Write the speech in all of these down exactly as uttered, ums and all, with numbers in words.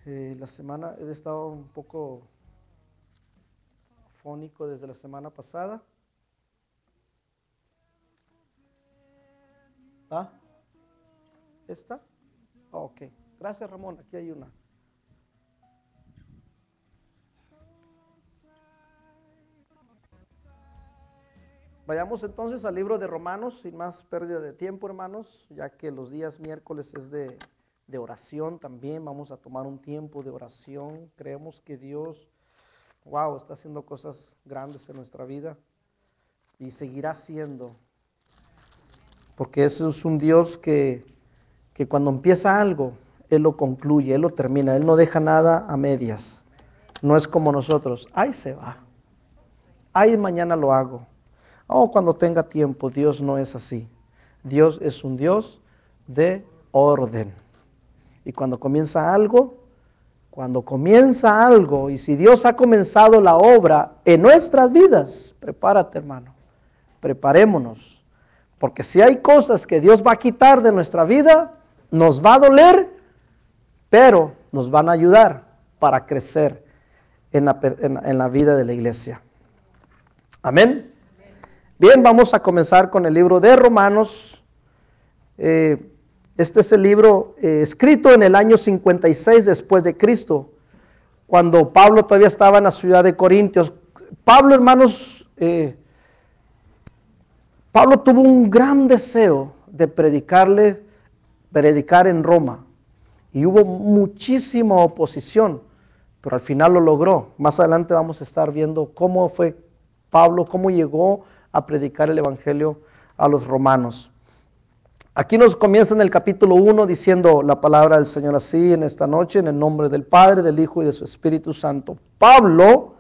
Eh, la semana he estado un poco fónico desde la semana pasada. ¿Ah? ¿Esta? Oh, ok. Gracias, Ramón. Aquí hay una. Vayamos entonces al libro de Romanos, sin más pérdida de tiempo, hermanos, ya que los días miércoles es de, de oración también. Vamos a tomar un tiempo de oración. Creemos que Dios, wow, está haciendo cosas grandes en nuestra vida y seguirá haciendo. Porque ese es un Dios que, que cuando empieza algo, Él lo concluye, Él lo termina, Él no deja nada a medias. No es como nosotros, ahí se va, ahí mañana lo hago. Oh, cuando tenga tiempo. Dios no es así. Dios es un Dios de orden. Y cuando comienza algo, cuando comienza algo, y si Dios ha comenzado la obra en nuestras vidas, prepárate, hermano, preparémonos. Porque si hay cosas que Dios va a quitar de nuestra vida, nos va a doler, pero nos van a ayudar para crecer en la, en, en la vida de la iglesia. Amén. Bien, vamos a comenzar con el libro de Romanos. Eh, este es el libro eh, escrito en el año cincuenta y seis después de Cristo, cuando Pablo todavía estaba en la ciudad de Corintios. Pablo, hermanos, eh, Pablo tuvo un gran deseo de predicarle, predicar en Roma, y hubo muchísima oposición, pero al final lo logró. Más adelante vamos a estar viendo cómo fue Pablo, cómo llegó a predicar el evangelio a los romanos. Aquí nos comienza en el capítulo uno diciendo la palabra del Señor así en esta noche, en el nombre del Padre, del Hijo y de su Espíritu Santo. Pablo,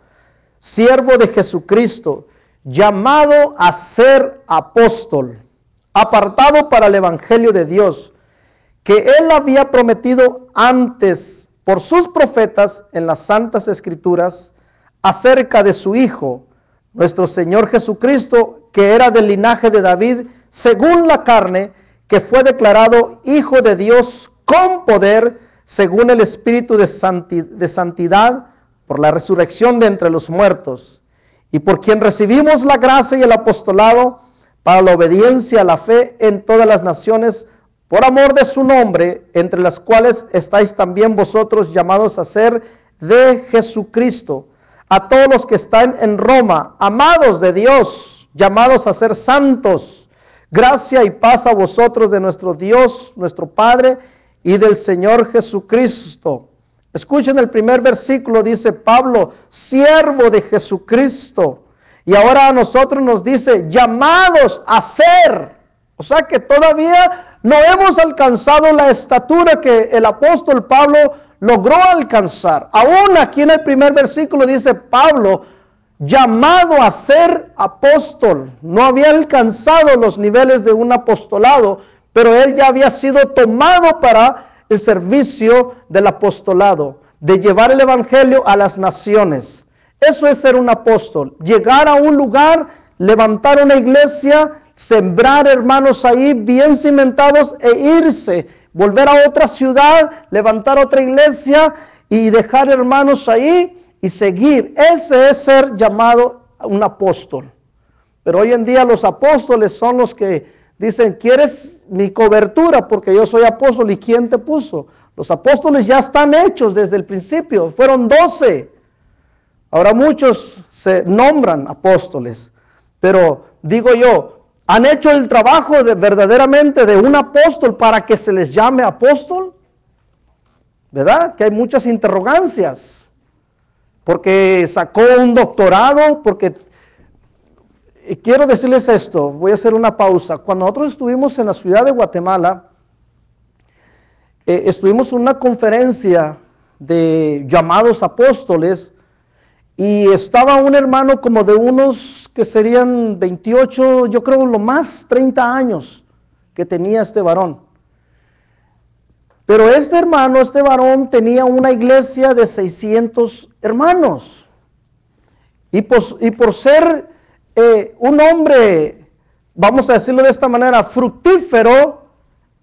siervo de Jesucristo, llamado a ser apóstol, apartado para el evangelio de Dios, que Él había prometido antes por sus profetas en las santas escrituras acerca de su Hijo, nuestro Señor Jesucristo, que era del linaje de David, según la carne, que fue declarado Hijo de Dios con poder, según el Espíritu de santidad, por la resurrección de entre los muertos, y por quien recibimos la gracia y el apostolado para la obediencia a la fe en todas las naciones, por amor de su nombre, entre las cuales estáis también vosotros llamados a ser de Jesucristo. A todos los que están en Roma, amados de Dios, llamados a ser santos, gracia y paz a vosotros de nuestro Dios, nuestro Padre, y del Señor Jesucristo. Escuchen el primer versículo, dice Pablo, siervo de Jesucristo. Y ahora a nosotros nos dice, llamados a ser. O sea que todavía no hemos alcanzado la estatura que el apóstol Pablo logró alcanzar. Aún aquí en el primer versículo dice Pablo, llamado a ser apóstol. No había alcanzado los niveles de un apostolado, pero él ya había sido tomado para el servicio del apostolado, de llevar el evangelio a las naciones. Eso es ser un apóstol, llegar a un lugar, levantar una iglesia, sembrar hermanos ahí bien cimentados e irse. Volver a otra ciudad, levantar otra iglesia y dejar hermanos ahí y seguir. Ese es ser llamado un apóstol. Pero hoy en día los apóstoles son los que dicen, ¿quieres mi cobertura? Porque yo soy apóstol. ¿Y quién te puso? Los apóstoles ya están hechos desde el principio. Fueron doce. Ahora muchos se nombran apóstoles. Pero digo yo, ¿han hecho el trabajo de, verdaderamente de un apóstol para que se les llame apóstol? ¿Verdad? Que hay muchas interrogancias. Porque sacó un doctorado, porque... Y quiero decirles esto, voy a hacer una pausa. Cuando nosotros estuvimos en la ciudad de Guatemala, eh, estuvimos en una conferencia de llamados apóstoles, y estaba un hermano como de unos que serían veintiocho, yo creo lo más treinta años que tenía este varón. Pero este hermano, este varón tenía una iglesia de seiscientos hermanos. Y por, y por ser eh, un hombre, vamos a decirlo de esta manera, fructífero,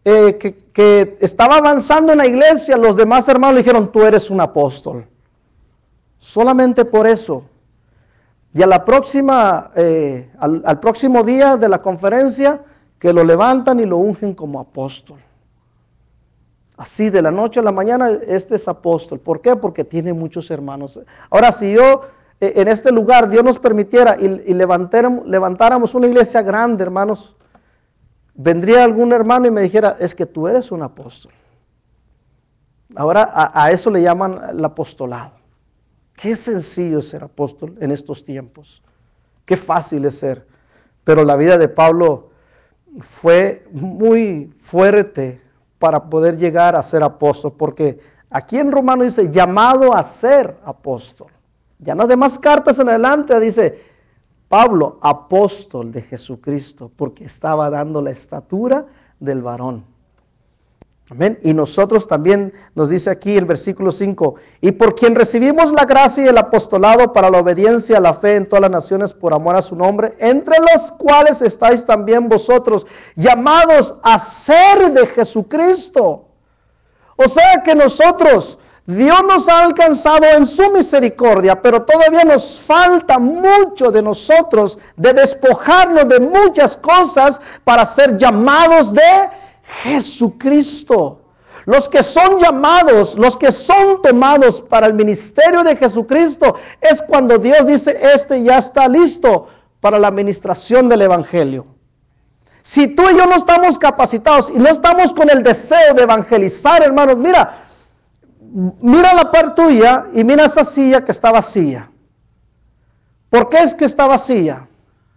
eh, que, que estaba avanzando en la iglesia, los demás hermanos le dijeron, tú eres un apóstol. Solamente por eso. Y a la próxima, eh, al, al próximo día de la conferencia, que lo levantan y lo ungen como apóstol. Así de la noche a la mañana, este es apóstol. ¿Por qué? Porque tiene muchos hermanos. Ahora, si yo eh, en este lugar, Dios nos permitiera y, y levantáramos, levantáramos una iglesia grande, hermanos, vendría algún hermano y me dijera, es que tú eres un apóstol. Ahora a, a eso le llaman el apostolado. Qué sencillo es ser apóstol en estos tiempos. Qué fácil es ser. Pero la vida de Pablo fue muy fuerte para poder llegar a ser apóstol. Porque aquí en Romano dice, llamado a ser apóstol. Ya en las demás cartas en adelante dice, Pablo, apóstol de Jesucristo, porque estaba dando la estatura del varón. Amén. Y nosotros también nos dice aquí el versículo cinco, y por quien recibimos la gracia y el apostolado para la obediencia a la fe en todas las naciones por amor a su nombre, entre los cuales estáis también vosotros, llamados a ser de Jesucristo. O sea que nosotros, Dios nos ha alcanzado en su misericordia, pero todavía nos falta mucho de nosotros, de despojarnos de muchas cosas para ser llamados de Jesucristo. Los que son llamados, los que son tomados para el ministerio de Jesucristo, es cuando Dios dice, este ya está listo para la administración del evangelio. Si tú y yo no estamos capacitados y no estamos con el deseo de evangelizar, hermanos, mira, mira la par tuya y mira esa silla que está vacía. ¿Por qué es que está vacía?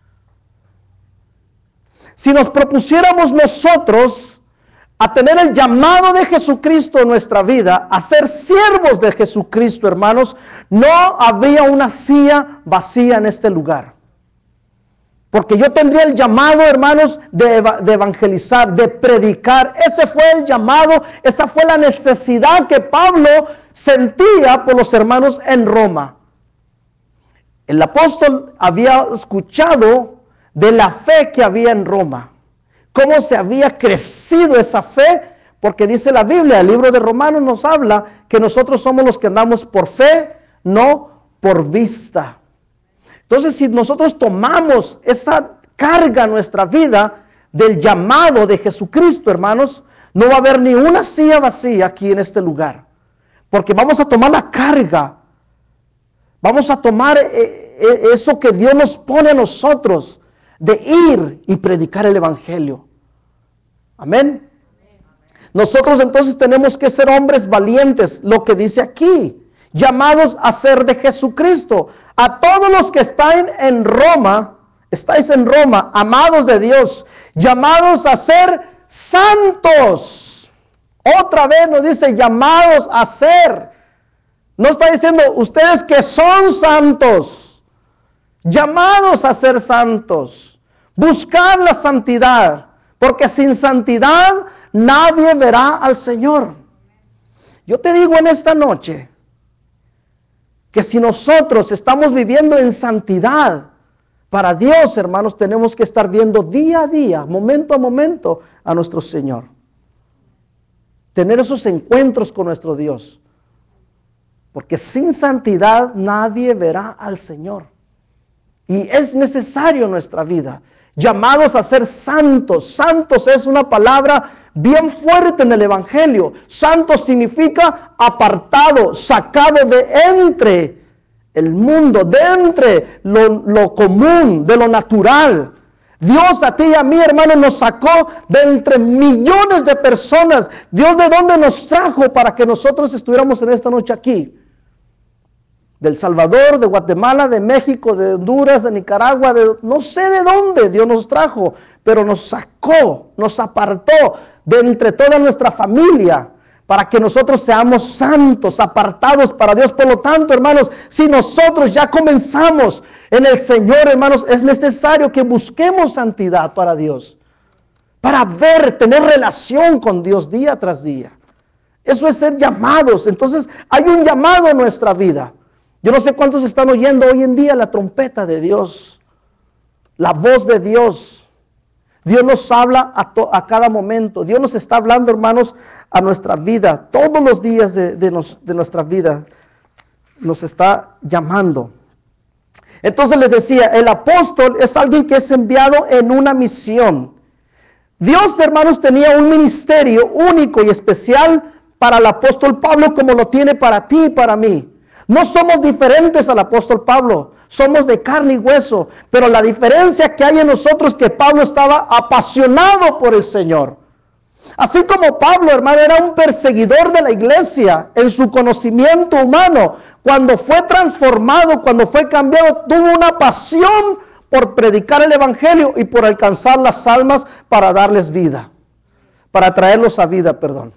Si nos propusiéramos nosotros a tener el llamado de Jesucristo en nuestra vida, a ser siervos de Jesucristo, hermanos, no habría una silla vacía en este lugar. Porque yo tendría el llamado, hermanos, de, eva- de evangelizar, de predicar. Ese fue el llamado, esa fue la necesidad que Pablo sentía por los hermanos en Roma. El apóstol había escuchado de la fe que había en Roma. Cómo se había crecido esa fe, porque dice la Biblia, el libro de Romanos nos habla que nosotros somos los que andamos por fe, no por vista. Entonces, si nosotros tomamos esa carga en nuestra vida del llamado de Jesucristo, hermanos, no va a haber ni una silla vacía aquí en este lugar, porque vamos a tomar la carga, vamos a tomar eh, eso que Dios nos pone a nosotros, de ir y predicar el evangelio. Amén. Nosotros entonces tenemos que ser hombres valientes, lo que dice aquí, llamados a ser de Jesucristo. A todos los que están en Roma, estáis en Roma, amados de Dios, llamados a ser santos. Otra vez nos dice llamados a ser. No está diciendo ustedes que son santos, llamados a ser santos. Buscar la santidad, porque sin santidad nadie verá al Señor. Yo te digo en esta noche que si nosotros estamos viviendo en santidad para Dios, hermanos, tenemos que estar viendo día a día, momento a momento, a nuestro Señor. Tener esos encuentros con nuestro Dios. Porque sin santidad nadie verá al Señor. Y es necesario en nuestra vida. Llamados a ser santos. Santos es una palabra bien fuerte en el evangelio. Santo significa apartado, sacado de entre el mundo, de entre lo, lo común, de lo natural. Dios a ti y a mí, hermano, nos sacó de entre millones de personas. Dios, ¿de dónde nos trajo para que nosotros estuviéramos en esta noche aquí? Del Salvador, de Guatemala, de México, de Honduras, de Nicaragua, de no sé de dónde Dios nos trajo, pero nos sacó, nos apartó de entre toda nuestra familia para que nosotros seamos santos, apartados para Dios. Por lo tanto, hermanos, si nosotros ya comenzamos en el Señor, hermanos, es necesario que busquemos santidad para Dios, para ver, tener relación con Dios día tras día. Eso es ser llamados. Entonces, hay un llamado en nuestra vida. Yo no sé cuántos están oyendo hoy en día la trompeta de Dios, la voz de Dios. Dios nos habla a, to, a cada momento. Dios nos está hablando, hermanos, a nuestra vida. Todos los días de, de, nos, de nuestra vida nos está llamando. Entonces les decía, el apóstol es alguien que es enviado en una misión. Dios, hermanos, tenía un ministerio único y especial para el apóstol Pablo, como lo tiene para ti y para mí. No somos diferentes al apóstol Pablo, somos de carne y hueso, pero la diferencia que hay en nosotros es que Pablo estaba apasionado por el Señor. Así como Pablo, hermano, era un perseguidor de la iglesia en su conocimiento humano, cuando fue transformado, cuando fue cambiado, tuvo una pasión por predicar el evangelio y por alcanzar las almas para darles vida, para traerlos a vida, perdón.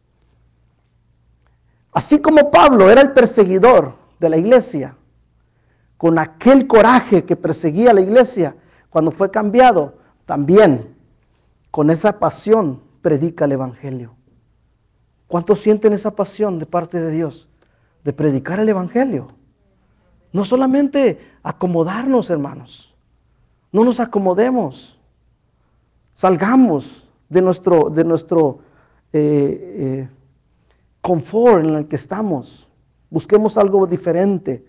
Así como Pablo era el perseguidor de la iglesia, con aquel coraje que perseguía a la iglesia, cuando fue cambiado, también con esa pasión predica el evangelio. ¿Cuántos sienten esa pasión de parte de Dios de predicar el evangelio? No solamente acomodarnos, hermanos, no nos acomodemos, salgamos de nuestro, de nuestro eh, eh, confort en el que estamos, busquemos algo diferente.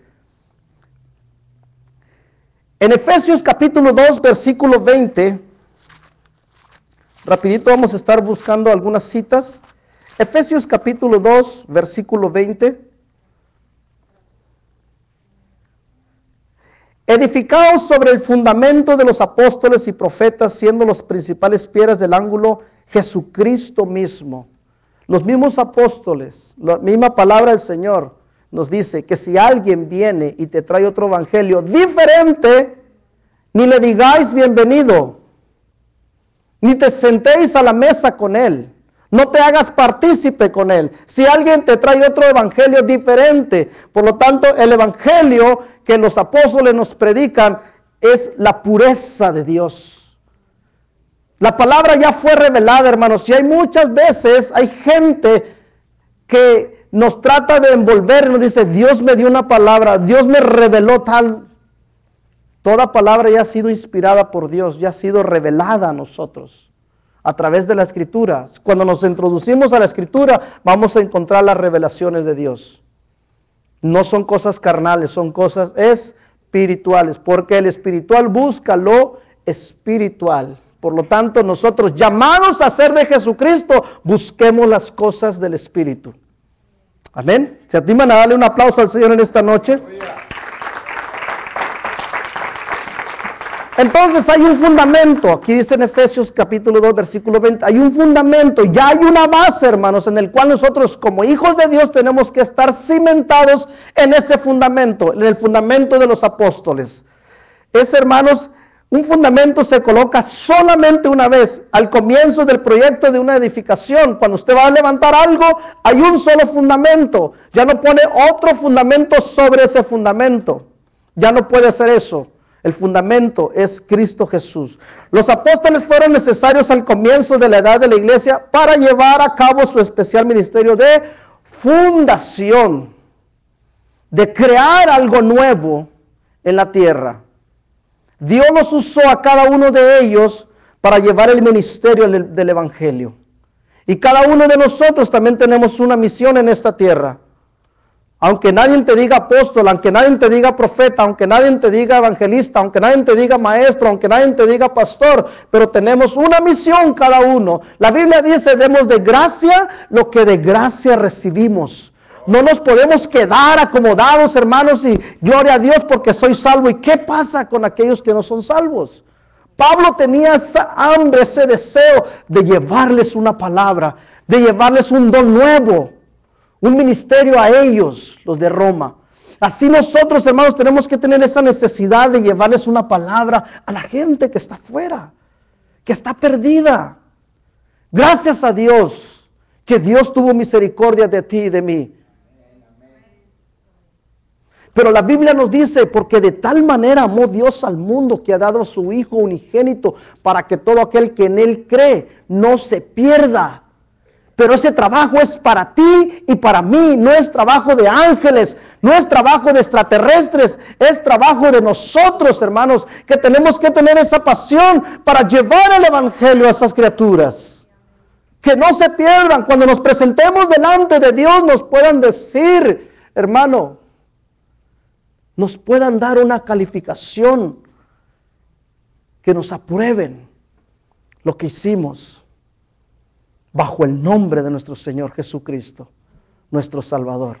En Efesios capítulo dos, versículo veinte, rapidito vamos a estar buscando algunas citas. Efesios capítulo dos, versículo veinte. Edificados sobre el fundamento de los apóstoles y profetas, siendo los principales piedras del ángulo Jesucristo mismo. Los mismos apóstoles, la misma palabra del Señor nos dice que si alguien viene y te trae otro evangelio diferente, ni le digáis bienvenido, ni te sentéis a la mesa con él, no te hagas partícipe con él. Si alguien te trae otro evangelio diferente, por lo tanto el evangelio que los apóstoles nos predican es la pureza de Dios. La palabra ya fue revelada, hermanos, y hay muchas veces, hay gente que nos trata de envolver y nos dice, Dios me dio una palabra, Dios me reveló tal. Toda palabra ya ha sido inspirada por Dios, ya ha sido revelada a nosotros a través de la Escritura. Cuando nos introducimos a la Escritura, vamos a encontrar las revelaciones de Dios. No son cosas carnales, son cosas espirituales, porque el espiritual busca lo espiritual. Por lo tanto, nosotros, llamados a ser de Jesucristo, busquemos las cosas del Espíritu. Amén. ¿Se animan a darle un aplauso al Señor en esta noche? Entonces hay un fundamento, aquí dice en Efesios capítulo dos, versículo veinte, hay un fundamento, ya hay una base, hermanos, en el cual nosotros como hijos de Dios tenemos que estar cimentados en ese fundamento, en el fundamento de los apóstoles. Es, hermanos, un fundamento se coloca solamente una vez, al comienzo del proyecto de una edificación. Cuando usted va a levantar algo, hay un solo fundamento, ya no pone otro fundamento sobre ese fundamento, ya no puede hacer eso. El fundamento es Cristo Jesús. Los apóstoles fueron necesarios al comienzo de la edad de la iglesia para llevar a cabo su especial ministerio de fundación, de crear algo nuevo en la tierra. Dios los usó a cada uno de ellos para llevar el ministerio del, del evangelio. Y cada uno de nosotros también tenemos una misión en esta tierra. Aunque nadie te diga apóstol, aunque nadie te diga profeta, aunque nadie te diga evangelista, aunque nadie te diga maestro, aunque nadie te diga pastor, pero tenemos una misión cada uno. La Biblia dice, demos de gracia lo que de gracia recibimos. No nos podemos quedar acomodados, hermanos, y gloria a Dios porque soy salvo. ¿Y qué pasa con aquellos que no son salvos? Pablo tenía esa hambre, ese deseo de llevarles una palabra, de llevarles un don nuevo. Un ministerio a ellos, los de Roma. Así nosotros, hermanos, tenemos que tener esa necesidad de llevarles una palabra a la gente que está afuera, que está perdida. Gracias a Dios, que Dios tuvo misericordia de ti y de mí. Pero la Biblia nos dice, porque de tal manera amó Dios al mundo que ha dado a su Hijo unigénito para que todo aquel que en Él cree no se pierda, Pero ese trabajo es para ti y para mí, no es trabajo de ángeles, no es trabajo de extraterrestres, es trabajo de nosotros, hermanos, que tenemos que tener esa pasión para llevar el evangelio a esas criaturas. Que no se pierdan, cuando nos presentemos delante de Dios nos puedan decir, hermano, nos puedan dar una calificación, que nos aprueben lo que hicimos bajo el nombre de nuestro Señor Jesucristo, nuestro Salvador.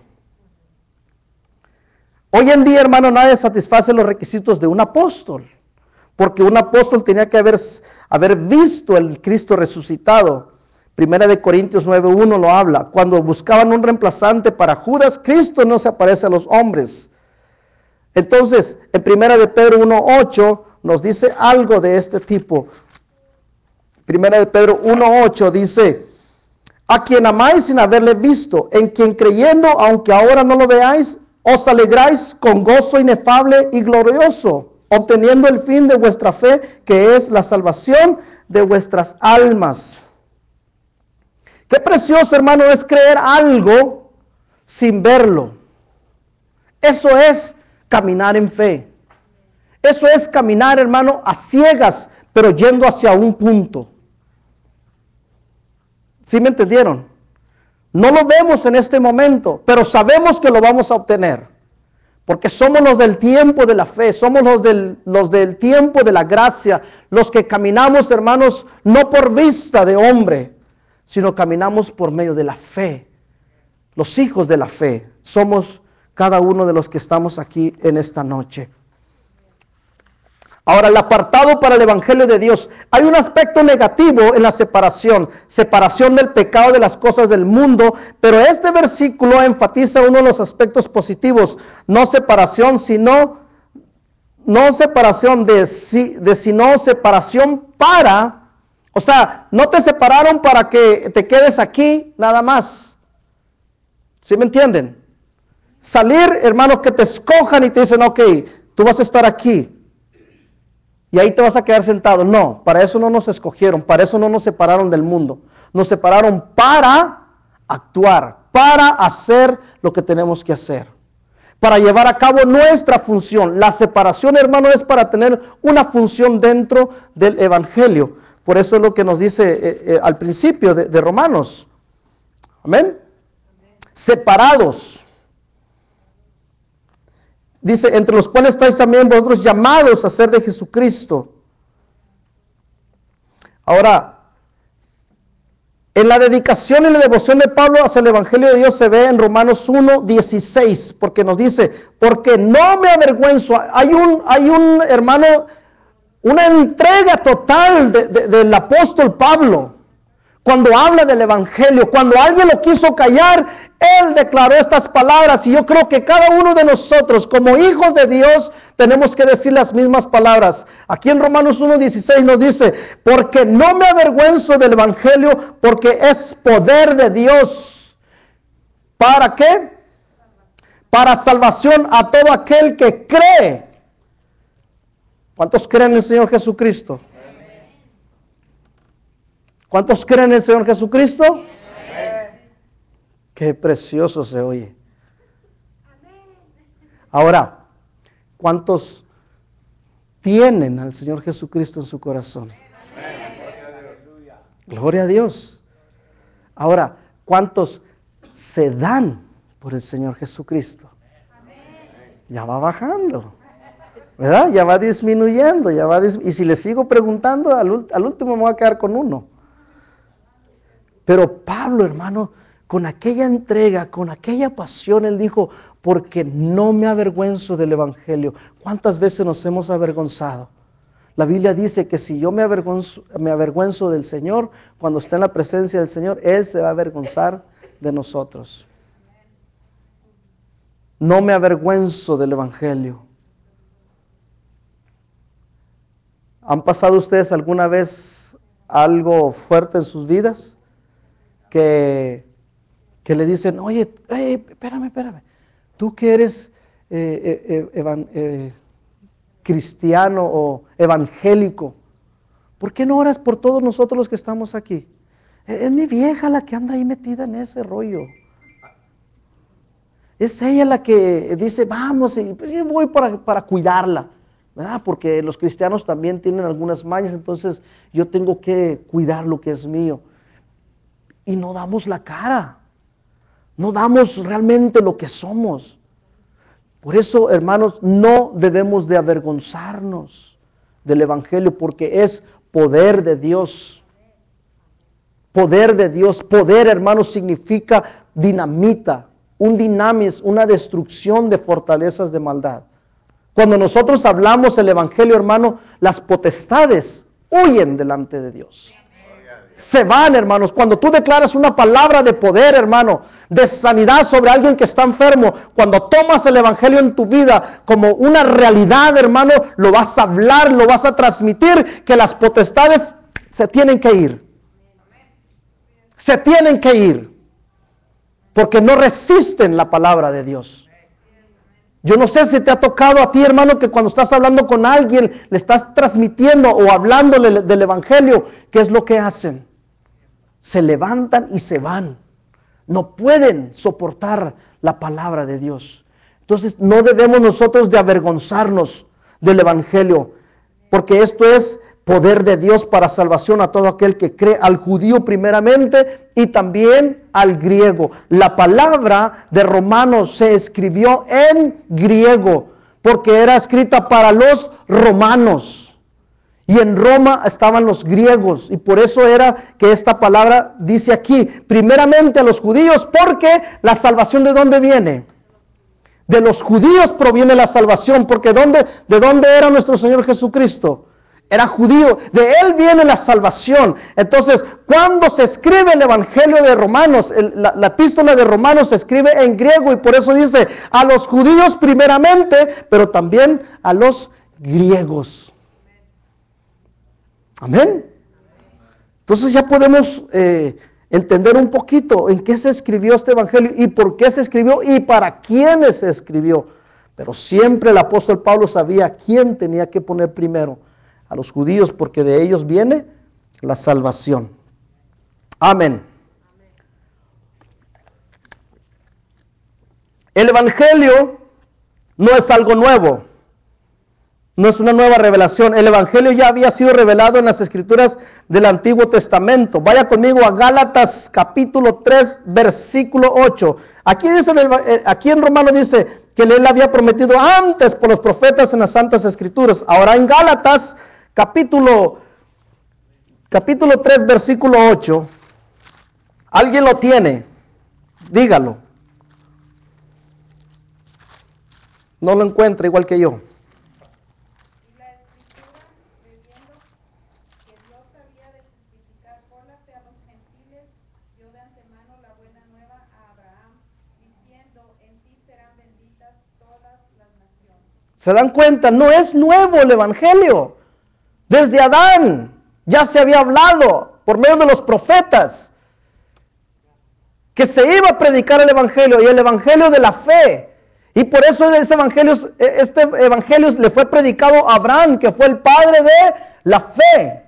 Hoy en día, hermano, nadie satisface los requisitos de un apóstol, porque un apóstol tenía que haber, haber visto el Cristo resucitado. Primera de Corintios nueve uno lo habla. Cuando buscaban un reemplazante para Judas, Cristo no se aparece a los hombres. Entonces, en Primera de Pedro uno ocho nos dice algo de este tipo. Primera de Pedro uno ocho dice: a quien amáis sin haberle visto, en quien creyendo, aunque ahora no lo veáis, os alegráis con gozo inefable y glorioso, obteniendo el fin de vuestra fe, que es la salvación de vuestras almas. Qué precioso, hermano, es creer algo sin verlo. Eso es caminar en fe. Eso es caminar, hermano, a ciegas, pero yendo hacia un punto. ¿Sí me entendieron? No lo vemos en este momento, pero sabemos que lo vamos a obtener. Porque somos los del tiempo de la fe, somos los del, los del tiempo de la gracia, los que caminamos, hermanos, no por vista de hombre, sino caminamos por medio de la fe. Los hijos de la fe somos cada uno de los que estamos aquí en esta noche. Ahora, el apartado para el evangelio de Dios. Hay un aspecto negativo en la separación, separación del pecado de las cosas del mundo, pero este versículo enfatiza uno de los aspectos positivos, no separación, sino, no separación de, de sino separación para, o sea, no te separaron para que te quedes aquí nada más. ¿Sí me entienden? Salir, hermanos, que te escojan y te dicen, ok, tú vas a estar aquí. Y ahí te vas a quedar sentado. No, para eso no nos escogieron, para eso no nos separaron del mundo. Nos separaron para actuar, para hacer lo que tenemos que hacer, para llevar a cabo nuestra función. La separación, hermano, es para tener una función dentro del evangelio. Por eso es lo que nos dice eh, eh, al principio de, de Romanos. Amén. Separados. Dice, entre los cuales estáis también vosotros llamados a ser de Jesucristo. Ahora, en la dedicación y la devoción de Pablo hacia el Evangelio de Dios se ve en Romanos uno dieciséis, porque nos dice, porque no me avergüenzo. Hay un, hay un hermano, una entrega total de, de, del apóstol Pablo. Cuando habla del evangelio, cuando alguien lo quiso callar, él declaró estas palabras. Y yo creo que cada uno de nosotros, como hijos de Dios, tenemos que decir las mismas palabras. Aquí en Romanos uno dieciséis nos dice, porque no me avergüenzo del evangelio, porque es poder de Dios. ¿Para qué? Para salvación a todo aquel que cree. ¿Cuántos creen en el Señor Jesucristo? ¿Cuántos creen en el Señor Jesucristo? Amén. Qué precioso se oye. Ahora, ¿cuántos tienen al Señor Jesucristo en su corazón? Amén. Gloria a Dios. Ahora, ¿cuántos se dan por el Señor Jesucristo? Amén. Ya va bajando, ¿verdad? Ya va disminuyendo, ya va dis- y si le sigo preguntando, al, al último me voy a quedar con uno. Pero Pablo, hermano, con aquella entrega, con aquella pasión, él dijo, porque no me avergüenzo del evangelio. ¿Cuántas veces nos hemos avergonzado? La Biblia dice que si yo me avergonzo, me avergüenzo del Señor, cuando esté en la presencia del Señor, Él se va a avergonzar de nosotros. No me avergüenzo del evangelio. ¿Han pasado ustedes alguna vez algo fuerte en sus vidas? Que, que le dicen, oye, hey, espérame, espérame, tú que eres eh, eh, evan, eh, cristiano o evangélico, ¿por qué no oras por todos nosotros los que estamos aquí? Es mi vieja la que anda ahí metida en ese rollo. Es ella la que dice, vamos, y pues yo voy para, para cuidarla, ¿verdad? Porque los cristianos también tienen algunas mañas, entonces yo tengo que cuidar lo que es mío. Y no damos la cara, no damos realmente lo que somos. Por eso, hermanos, no debemos de avergonzarnos del Evangelio, porque es poder de Dios. Poder de Dios. Poder, hermanos, significa dinamita, un dinamis, una destrucción de fortalezas de maldad. Cuando nosotros hablamos el Evangelio, hermano, las potestades huyen delante de Dios. Se van, hermanos. Cuando tú declaras una palabra de poder, hermano, de sanidad sobre alguien que está enfermo, cuando tomas el Evangelio en tu vida como una realidad, hermano, lo vas a hablar, lo vas a transmitir, que las potestades se tienen que ir. Se tienen que ir. Porque no resisten la palabra de Dios. Yo no sé si te ha tocado a ti, hermano, que cuando estás hablando con alguien, le estás transmitiendo o hablándole del Evangelio, ¿qué es lo que hacen? Se levantan y se van. No pueden soportar la palabra de Dios. Entonces, no debemos nosotros de avergonzarnos del Evangelio, porque esto es poder de Dios para salvación a todo aquel que cree, al judío primeramente y también al griego. La palabra de Romanos se escribió en griego porque era escrita para los romanos. Y en Roma estaban los griegos, y por eso era que esta palabra dice aquí, primeramente a los judíos, porque la salvación ¿de dónde viene? De los judíos proviene la salvación, porque ¿dónde, ¿de dónde era nuestro Señor Jesucristo? Era judío, de él viene la salvación. Entonces, cuando se escribe el Evangelio de Romanos, el, la, la epístola de Romanos se escribe en griego, y por eso dice a los judíos primeramente, pero también a los griegos. Amén. Entonces ya podemos eh, entender un poquito en qué se escribió este Evangelio y por qué se escribió y para quiénes se escribió. Pero siempre el apóstol Pablo sabía quién tenía que poner primero. A los judíos, porque de ellos viene la salvación. Amén. El Evangelio no es algo nuevo. No es una nueva revelación. El Evangelio ya había sido revelado en las Escrituras del Antiguo Testamento. Vaya conmigo a Gálatas capítulo tres, versículo ocho. Aquí, dice, aquí en Romano dice que él había prometido antes por los profetas en las Santas Escrituras. Ahora en Gálatas capítulo, capítulo tres, versículo ocho. ¿Alguien lo tiene? Dígalo. No lo encuentra igual que yo. ¿Se dan cuenta? No es nuevo el Evangelio. Desde Adán ya se había hablado por medio de los profetas que se iba a predicar el Evangelio, y el Evangelio de la fe. Y por eso ese evangelio, este Evangelio le fue predicado a Abraham, que fue el padre de la fe.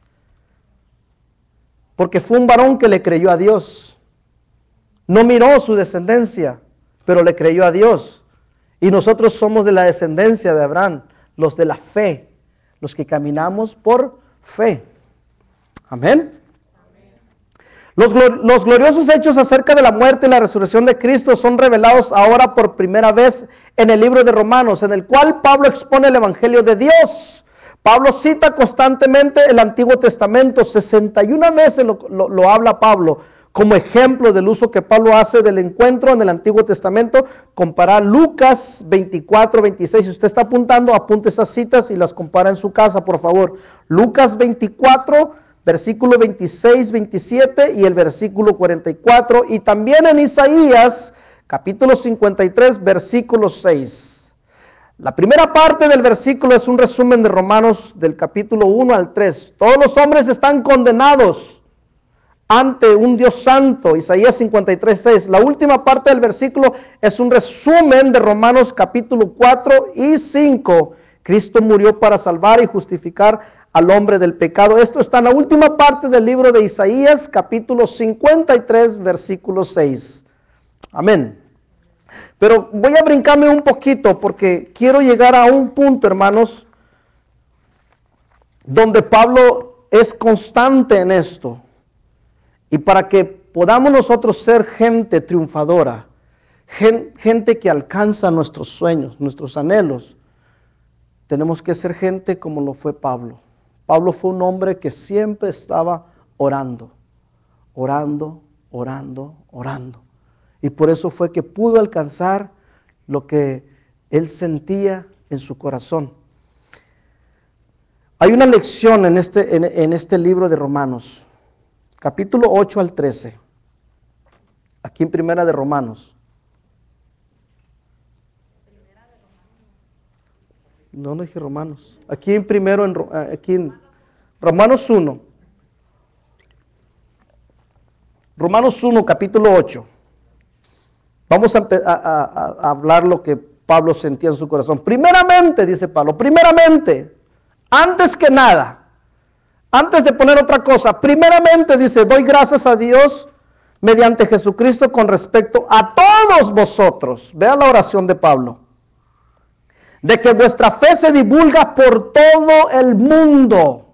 Porque fue un varón que le creyó a Dios. No miró su descendencia, pero le creyó a Dios. Y nosotros somos de la descendencia de Abraham, los de la fe, los que caminamos por fe. Amén. Los, los gloriosos hechos acerca de la muerte y la resurrección de Cristo son revelados ahora por primera vez en el libro de Romanos, en el cual Pablo expone el Evangelio de Dios. Pablo cita constantemente el Antiguo Testamento, sesenta y una veces lo, lo, lo habla Pablo, como ejemplo del uso que Pablo hace del encuentro en el Antiguo Testamento. Compara Lucas veinticuatro, veintiséis. Si usted está apuntando, apunte esas citas y las compara en su casa, por favor. Lucas veinticuatro, versículo veintiséis, veintisiete y el versículo cuarenta y cuatro. Y también en Isaías, capítulo cincuenta y tres, versículo seis. La primera parte del versículo es un resumen de Romanos del capítulo uno al tres. Todos los hombres están condenados ante un Dios santo, Isaías cincuenta y tres, seis. La última parte del versículo es un resumen de Romanos capítulo cuatro y cinco. Cristo murió para salvar y justificar al hombre del pecado. Esto está en la última parte del libro de Isaías, capítulo cincuenta y tres, versículo seis. Amén. Pero voy a brincarme un poquito porque quiero llegar a un punto, hermanos, donde Pablo es constante en esto. Y para que podamos nosotros ser gente triunfadora, gente que alcanza nuestros sueños, nuestros anhelos, tenemos que ser gente como lo fue Pablo. Pablo fue un hombre que siempre estaba orando, orando, orando, orando. Y por eso fue que pudo alcanzar lo que él sentía en su corazón. Hay una lección en este, en, en este libro de Romanos, capítulo ocho al trece, aquí en Primera de Romanos. No, no dije Romanos. Aquí en primero, en, aquí en Romanos uno. Romanos uno, capítulo ocho. Vamos a, a, a, a hablar lo que Pablo sentía en su corazón. Primeramente, dice Pablo, primeramente, antes que nada, antes de poner otra cosa, primeramente dice, doy gracias a Dios mediante Jesucristo con respecto a todos vosotros. Vean la oración de Pablo. De que vuestra fe se divulga por todo el mundo.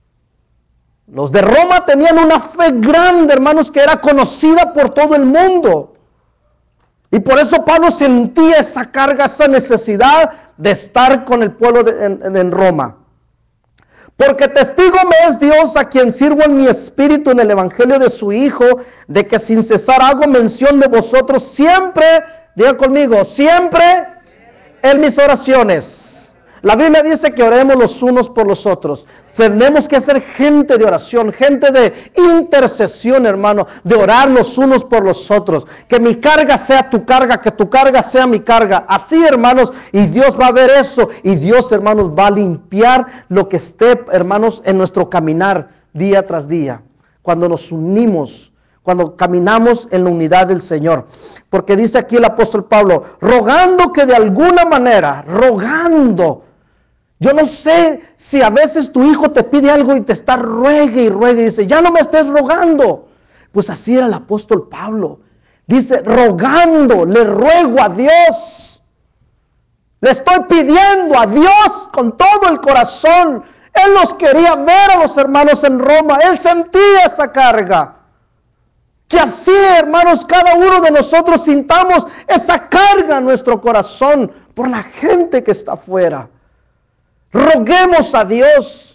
Los de Roma tenían una fe grande, hermanos, que era conocida por todo el mundo. Y por eso Pablo sentía esa carga, esa necesidad de estar con el pueblo de, en, en Roma. Porque testigo me es Dios, a quien sirvo en mi espíritu en el evangelio de su Hijo, de que sin cesar hago mención de vosotros siempre, diga conmigo, siempre en mis oraciones. La Biblia dice que oremos los unos por los otros. Tenemos que ser gente de oración, gente de intercesión, hermano, de orar los unos por los otros. Que mi carga sea tu carga, que tu carga sea mi carga. Así, hermanos, y Dios va a ver eso. Y Dios, hermanos, va a limpiar lo que esté, hermanos, en nuestro caminar día tras día. Cuando nos unimos, cuando caminamos en la unidad del Señor. Porque dice aquí el apóstol Pablo, rogando que de alguna manera, rogando. Yo no sé si a veces tu hijo te pide algo y te está ruegue y ruegue y dice, ya no me estés rogando. Pues así era el apóstol Pablo. Dice, rogando, le ruego a Dios. Le estoy pidiendo a Dios con todo el corazón. Él los quería ver a los hermanos en Roma. Él sentía esa carga. Que así, hermanos, cada uno de nosotros sintamos esa carga en nuestro corazón por la gente que está afuera. Roguemos a Dios.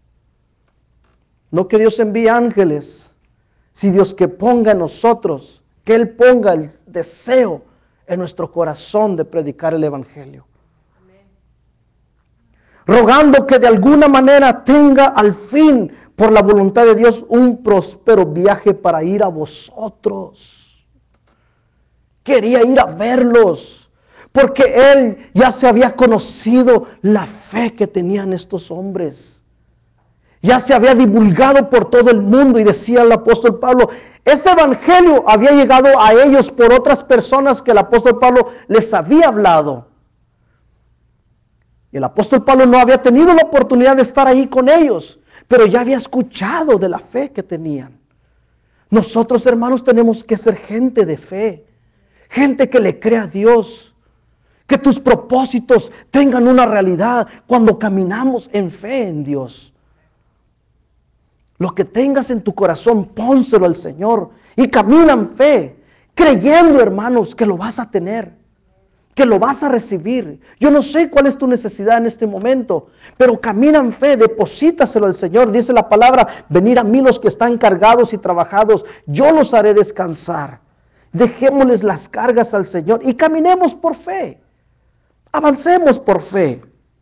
No que Dios envíe ángeles, si Dios que ponga en nosotros, que Él ponga el deseo en nuestro corazón de predicar el evangelio. Amén. Rogando que de alguna manera tenga al fin, por la voluntad de Dios, un próspero viaje para ir a vosotros. Quería ir a verlos. Porque él ya se había conocido la fe que tenían estos hombres. Ya se había divulgado por todo el mundo y decía el apóstol Pablo, ese evangelio había llegado a ellos por otras personas que el apóstol Pablo les había hablado. Y el apóstol Pablo no había tenido la oportunidad de estar ahí con ellos, pero ya había escuchado de la fe que tenían. Nosotros, hermanos, tenemos que ser gente de fe, gente que le cree a Dios. Que tus propósitos tengan una realidad cuando caminamos en fe en Dios. Lo que tengas en tu corazón, pónselo al Señor y camina en fe, creyendo, hermanos, que lo vas a tener, que lo vas a recibir. Yo no sé cuál es tu necesidad en este momento, pero camina en fe, deposítaselo al Señor. Dice la palabra, venid a mí los que están cargados y trabajados, yo los haré descansar. Dejémosles las cargas al Señor y caminemos por fe. Avancemos por fe.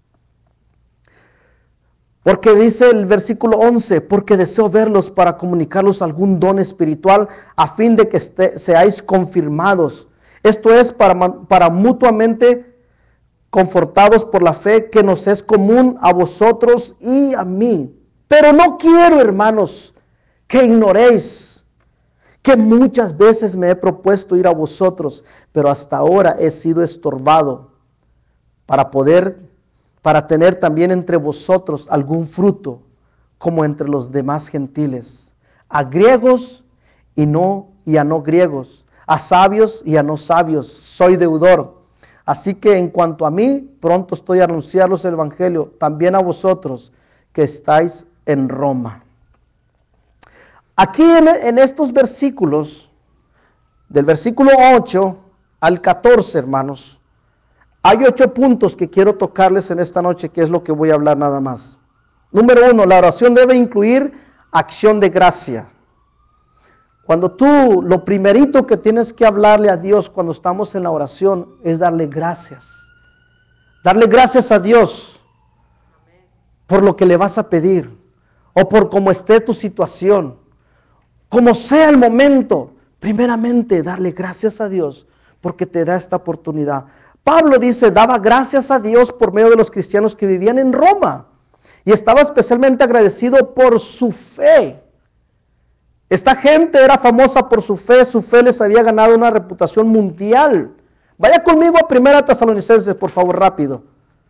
Porque dice el versículo once, porque deseo verlos para comunicarlos algún don espiritual a fin de que esté, seáis confirmados. Esto es para, para mutuamente confortados por la fe que nos es común a vosotros y a mí. Pero no quiero, hermanos, que ignoréis que muchas veces me he propuesto ir a vosotros, pero hasta ahora he sido estorbado para poder, para tener también entre vosotros algún fruto como entre los demás gentiles, a griegos y no y a no griegos, a sabios y a no sabios, soy deudor. Así que en cuanto a mí, pronto estoy a anunciarles el evangelio, también a vosotros que estáis en Roma. Aquí en, en estos versículos, del versículo ocho al catorce, hermanos, hay ocho puntos que quiero tocarles en esta noche, que es lo que voy a hablar nada más. Número uno, la oración debe incluir acción de gracia. Cuando tú, lo primerito que tienes que hablarle a Dios cuando estamos en la oración es darle gracias. Darle gracias a Dios por lo que le vas a pedir o por cómo esté tu situación. Como sea el momento, primeramente darle gracias a Dios porque te da esta oportunidad. Pablo dice, daba gracias a Dios por medio de los cristianos que vivían en Roma y estaba especialmente agradecido por su fe. Esta gente era famosa por su fe, su fe les había ganado una reputación mundial. Vaya conmigo a Primera Tesalonicenses, por favor, rápido.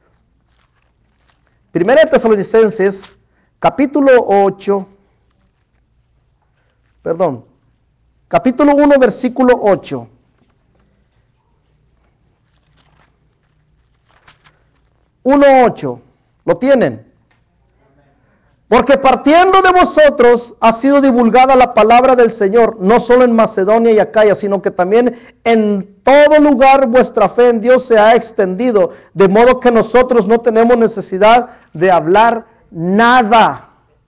Primera Tesalonicenses, capítulo ocho, perdón, capítulo uno, versículo ocho. uno ocho, ¿lo tienen? Porque partiendo de vosotros ha sido divulgada la palabra del Señor, no solo en Macedonia y Acaya, sino que también en todo lugar vuestra fe en Dios se ha extendido, de modo que nosotros no tenemos necesidad de hablar nada.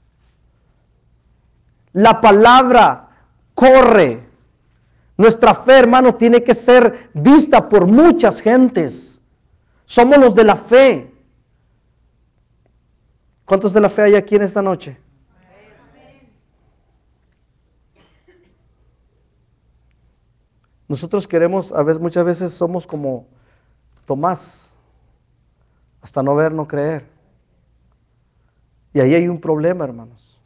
La palabra corre. Nuestra fe, hermano, tiene que ser vista por muchas gentes. Somos los de la fe. ¿Cuántos de la fe hay aquí en esta noche? Nosotros queremos, a veces, muchas veces somos como Tomás, hasta no ver, no creer. Y ahí hay un problema, hermanos.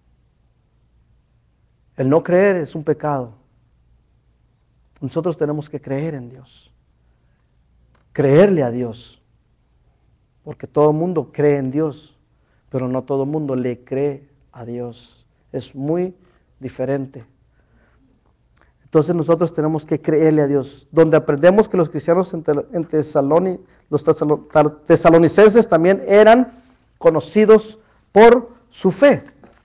El no creer es un pecado. Nosotros tenemos que creer en Dios. Creerle a Dios. Porque todo el mundo cree en Dios, pero no todo el mundo le cree a Dios. Es muy diferente. Entonces nosotros tenemos que creerle a Dios. Donde aprendemos que los cristianos en, en Tesaloni, los tesalonicenses también eran conocidos por su fe.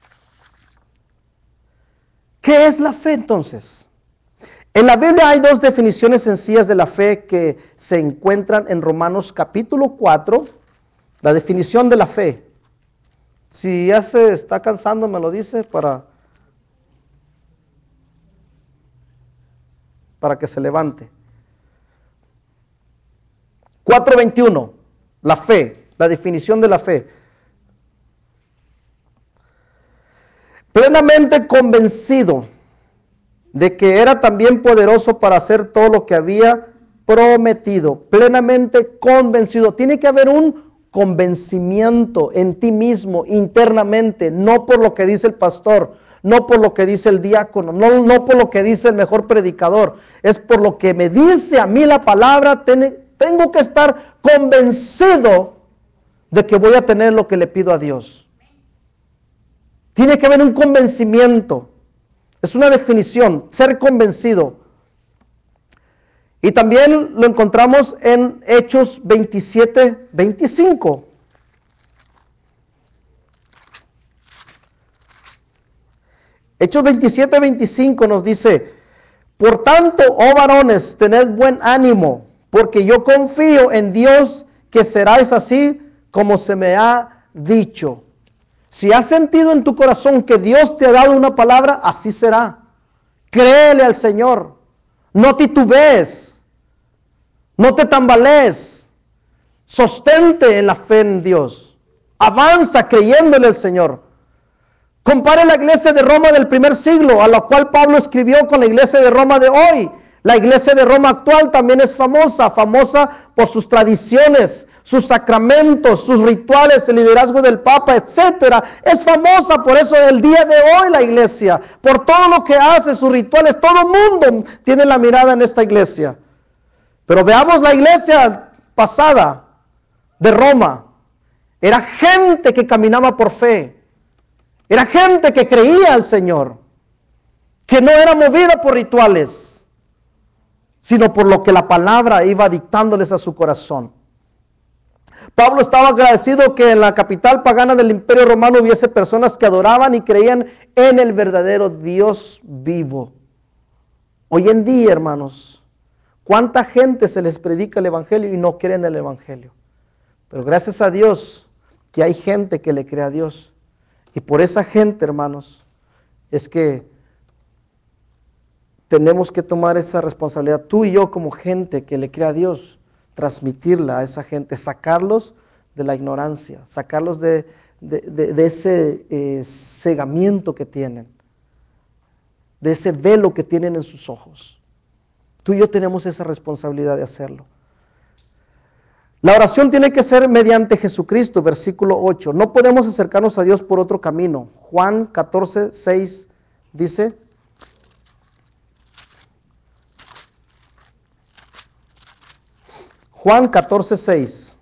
¿Qué es la fe entonces? En la Biblia hay dos definiciones sencillas de la fe que se encuentran en Romanos capítulo cuatro. La definición de la fe. Si ya se está cansando, me lo dice para, para que se levante. cuatro veintiuno. La fe, la definición de la fe. Plenamente convencido de que era también poderoso para hacer todo lo que había prometido. Plenamente convencido. Tiene que haber un convencimiento en ti mismo, internamente, no por lo que dice el pastor, no por lo que dice el diácono, no, no por lo que dice el mejor predicador, es por lo que me dice a mí la palabra. Ten, tengo que estar convencido de que voy a tener lo que le pido a Dios. Tiene que haber un convencimiento. Es una definición, ser convencido. Y también lo encontramos en Hechos veintisiete, veinticinco. Hechos veintisiete, veinticinco nos dice: por tanto, oh varones, tened buen ánimo, porque yo confío en Dios que seráis así como se me ha dicho. Si has sentido en tu corazón que Dios te ha dado una palabra, así será. Créele al Señor. No titubees. No te tambalees. Sostente en la fe en Dios. Avanza creyéndole al Señor. Compare la iglesia de Roma del primer siglo, a la cual Pablo escribió, con la iglesia de Roma de hoy. La iglesia de Roma actual también es famosa, famosa por sus tradiciones, sus sacramentos, sus rituales, el liderazgo del Papa, etcétera. Es famosa por eso el día de hoy la iglesia, por todo lo que hace, sus rituales. Todo el mundo tiene la mirada en esta iglesia. Pero veamos la iglesia pasada de Roma. Era gente que caminaba por fe. Era gente que creía al Señor, que no era movida por rituales, sino por lo que la palabra iba dictándoles a su corazón. Pablo estaba agradecido que en la capital pagana del Imperio Romano hubiese personas que adoraban y creían en el verdadero Dios vivo. Hoy en día, hermanos, ¿cuánta gente se les predica el Evangelio y no creen el Evangelio? Pero gracias a Dios que hay gente que le cree a Dios. Y por esa gente, hermanos, es que tenemos que tomar esa responsabilidad, tú y yo como gente que le cree a Dios, transmitirla a esa gente, sacarlos de la ignorancia, sacarlos de, de, de, de ese eh, cegamiento que tienen, de ese velo que tienen en sus ojos. Tú y yo tenemos esa responsabilidad de hacerlo. La oración tiene que ser mediante Jesucristo, versículo ocho. No podemos acercarnos a Dios por otro camino. Juan catorce, seis dice: Juan catorce, seis.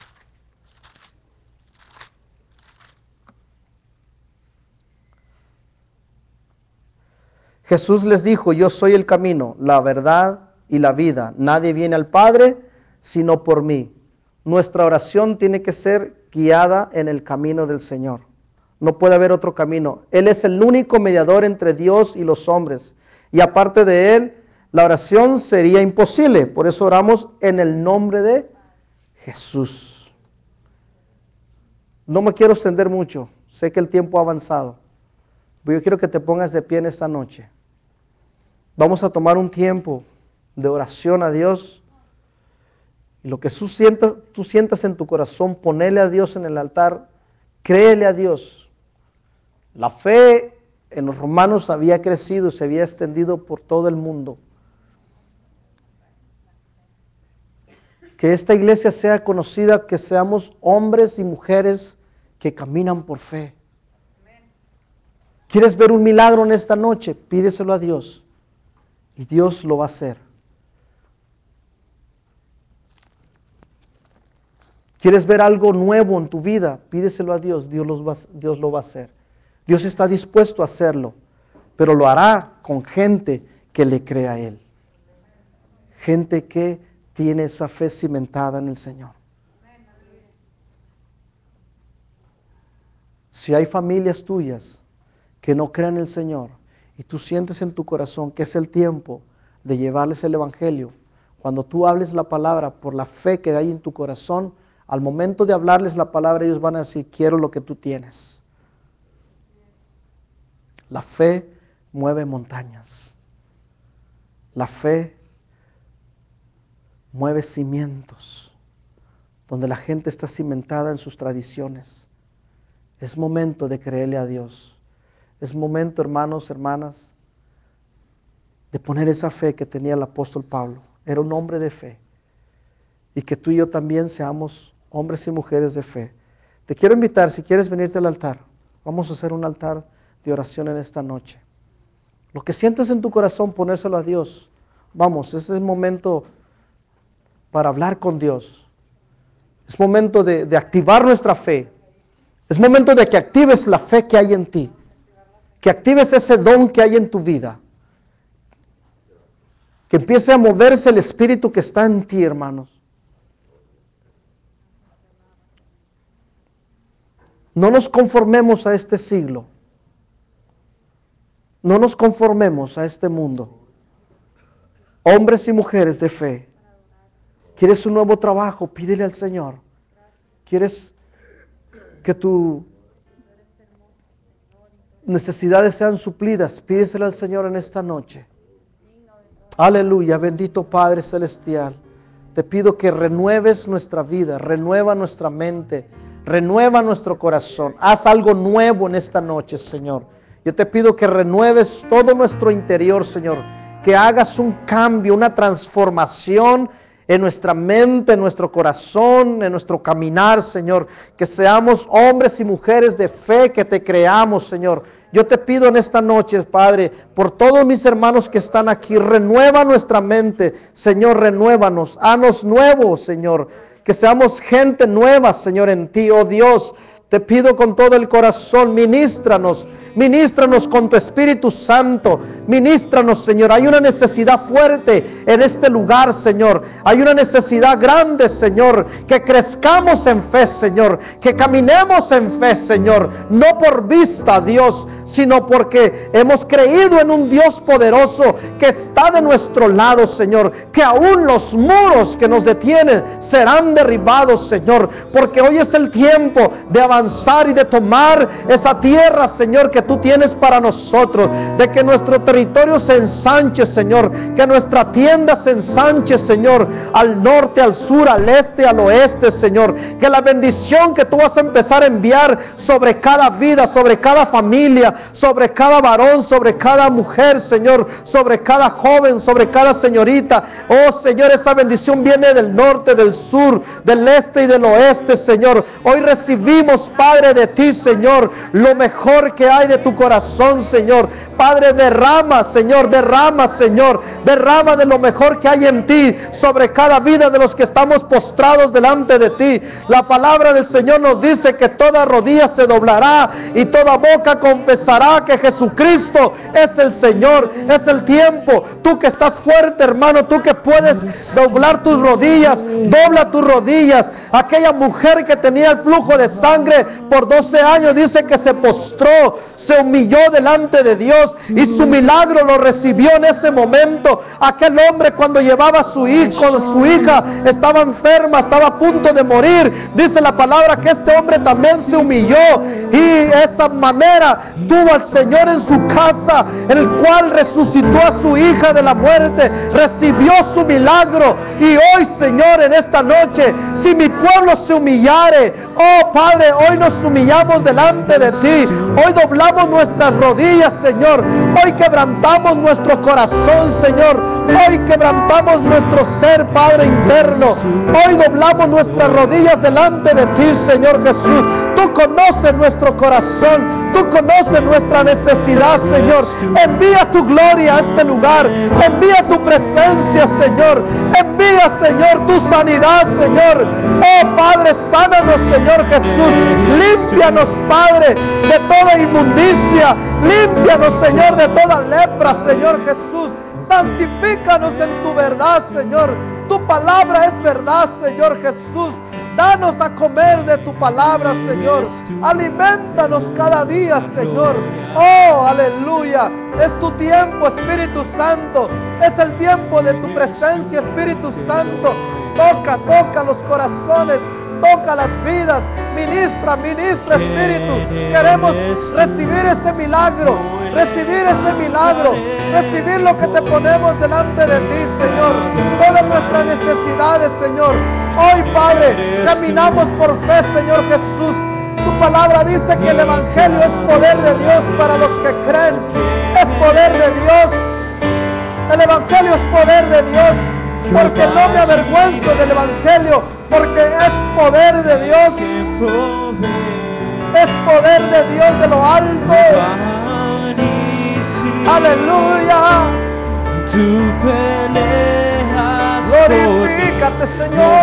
Jesús les dijo: yo soy el camino, la verdad y la vida. Nadie viene al Padre sino por mí. Nuestra oración tiene que ser guiada en el camino del Señor. No puede haber otro camino. Él es el único mediador entre Dios y los hombres. Y aparte de Él, la oración sería imposible. Por eso oramos en el nombre de Jesús. No me quiero extender mucho. Sé que el tiempo ha avanzado. Pero yo quiero que te pongas de pie en esta noche. Vamos a tomar un tiempo de oración a Dios. Y lo que tú sientas, tú sientas en tu corazón, ponele a Dios en el altar. Créele a Dios. La fe en los romanos había crecido, se había extendido por todo el mundo. Que esta iglesia sea conocida, que seamos hombres y mujeres que caminan por fe. ¿Quieres ver un milagro en esta noche? Pídeselo a Dios y Dios lo va a hacer. ¿Quieres ver algo nuevo en tu vida? Pídeselo a Dios, Dios, los va, Dios lo va a hacer. Dios está dispuesto a hacerlo, pero lo hará con gente que le crea a Él. Gente que tiene esa fe cimentada en el Señor. Si hay familias tuyas que no crean en el Señor y tú sientes en tu corazón que es el tiempo de llevarles el Evangelio, cuando tú hables la palabra por la fe que hay en tu corazón, al momento de hablarles la palabra ellos van a decir: quiero lo que tú tienes. La fe mueve montañas. La fe mueve cimientos, donde la gente está cimentada en sus tradiciones. Es momento de creerle a Dios. Es momento, hermanos, hermanas, de poner esa fe que tenía el apóstol Pablo. Era un hombre de fe. Y que tú y yo también seamos hombres y mujeres de fe. Te quiero invitar, si quieres venirte al altar, vamos a hacer un altar de oración en esta noche. Lo que sientas en tu corazón, ponérselo a Dios. Vamos, ese es el momento para hablar con Dios. Es momento de, de activar nuestra fe. Es momento de que actives la fe que hay en ti. Que actives ese don que hay en tu vida. Que empiece a moverse el espíritu que está en ti, hermanos. No nos conformemos a este siglo. No nos conformemos a este mundo. Hombres y mujeres de fe. ¿Quieres un nuevo trabajo? Pídele al Señor. ¿Quieres que tus necesidades sean suplidas? Pídeselo al Señor en esta noche. Aleluya, bendito Padre Celestial. Te pido que renueves nuestra vida, renueva nuestra mente, renueva nuestro corazón. Haz algo nuevo en esta noche, Señor. Yo te pido que renueves todo nuestro interior, Señor. Que hagas un cambio, una transformación en nuestra mente, en nuestro corazón, en nuestro caminar, Señor. Que seamos hombres y mujeres de fe, que te creamos, Señor. Yo te pido en esta noche, Padre, por todos mis hermanos que están aquí, renueva nuestra mente, Señor, renuévanos, haznos nuevos, Señor. Que seamos gente nueva, Señor, en ti, oh Dios. te pido con todo el corazón, ministranos, ministranos con tu Espíritu Santo, ministranos, Señor. Hay una necesidad fuerte en este lugar, Señor. Hay una necesidad grande, Señor, que crezcamos en fe, Señor, que caminemos en fe, Señor, no por vista, Dios, sino porque hemos creído en un Dios poderoso que está de nuestro lado, Señor, que aún los muros que nos detienen serán derribados, Señor, porque hoy es el tiempo de avanzar y de tomar esa tierra, Señor, que tú tienes para nosotros, de que nuestro territorio se ensanche, Señor, que nuestra tienda se ensanche, Señor, al norte, al sur, al este, al oeste, Señor, que la bendición que tú vas a empezar a enviar sobre cada vida, sobre cada familia, sobre cada varón, sobre cada mujer, Señor, sobre cada joven, sobre cada señorita, oh Señor, esa bendición viene del norte, del sur, del este y del oeste, Señor. Hoy recibimos, Padre, de ti, Señor, lo mejor que hay de tu corazón, Señor. Padre, derrama, Señor, derrama, Señor, derrama de lo mejor que hay en ti sobre cada vida de los que estamos postrados delante de ti. La palabra del Señor nos dice que toda rodilla se doblará y toda boca confesará que Jesucristo es el Señor. Es el tiempo. Tú que estás fuerte, hermano, tú que puedes doblar tus rodillas, dobla tus rodillas. Aquella mujer que tenía el flujo de sangre por doce años, dice que se postró, se humilló delante de Dios y su milagro lo recibió en ese momento. Aquel hombre, cuando llevaba a su hijo, su hija estaba enferma, estaba a punto de morir, dice la palabra que este hombre también se humilló y de esa manera tuvo al Señor en su casa, en el cual resucitó a su hija de la muerte, recibió su milagro. Y hoy, Señor, en esta noche, si mi pueblo se humillare, oh Padre, hoy nos humillamos delante de ti, hoy doblamos nuestras rodillas, Señor, hoy quebrantamos nuestro corazón, Señor, hoy quebrantamos nuestro ser, Padre interno, hoy doblamos nuestras rodillas delante de ti, Señor Jesús. Tú conoces nuestro corazón, tú conoces nuestra necesidad, Señor. Envía tu gloria a este lugar, envía tu presencia, Señor, envía, Señor, tu sanidad, Señor. Oh Padre, sánanos, Señor Jesús, límpianos, Padre, de toda inmundicia, límpianos, Señor, de toda lepra, Señor Jesús. Santifícanos en tu verdad, Señor. Tu palabra es verdad, Señor Jesús. Danos a comer de tu palabra, Señor. Alimentanos cada día, Señor. Oh, aleluya. Es tu tiempo, Espíritu Santo. Es el tiempo de tu presencia, Espíritu Santo. Toca, toca los corazones. Toca las vidas. Ministra, ministra, Espíritu. Queremos recibir ese milagro. Recibir ese milagro. Recibir lo que te ponemos delante de ti, Señor. Todas nuestras necesidades, Señor. Hoy, Padre, caminamos por fe, Señor Jesús. Tu palabra dice que el Evangelio es poder de Dios para los que creen. Es poder de Dios. El Evangelio es poder de Dios. Porque no me avergüenzo del Evangelio, porque es poder de Dios. Es poder de Dios de lo alto. Aleluya. Glorifícate, Señor.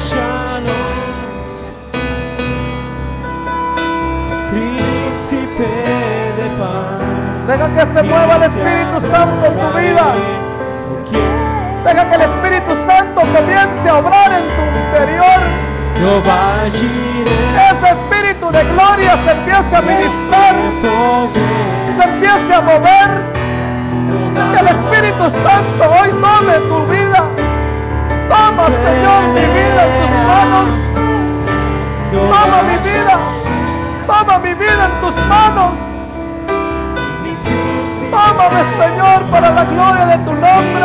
Deja que se mueva el Espíritu Santo en tu vida. Deja que el Espíritu Santo comience a obrar en tu interior. Ese Espíritu de gloria se empiece a ministrar, se empiece a mover. Que el Espíritu Santo hoy tome tu vida. Toma, Señor, mi vida en tus manos. Toma mi vida. Toma mi vida en tus manos. Tómame, Señor, para la gloria de tu nombre.